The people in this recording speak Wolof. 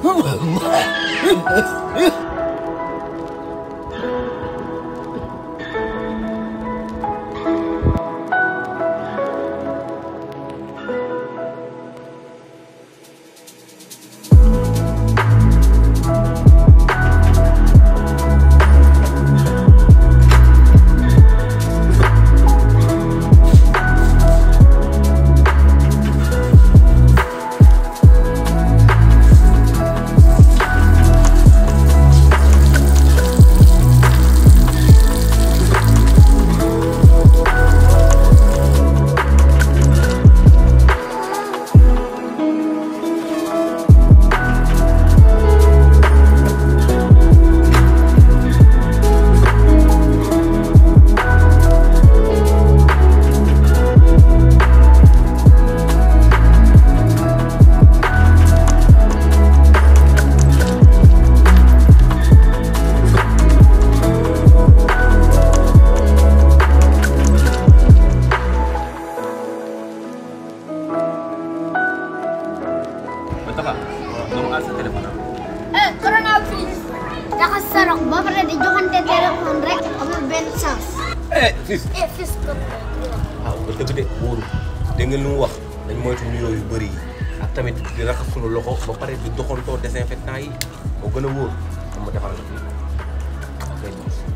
Corona please. Nakasarok ba para di jokan telepon rek amul benn chance. Fils Corona. waaw ba dëgg de wóoru dégg nga lu mu wax dañ moytu nuyoo yu bëri yi ak tamit di raxas sunu loxo ba pare di doxantoo désinfectant yi moo gën a wóor xam ma defal la fii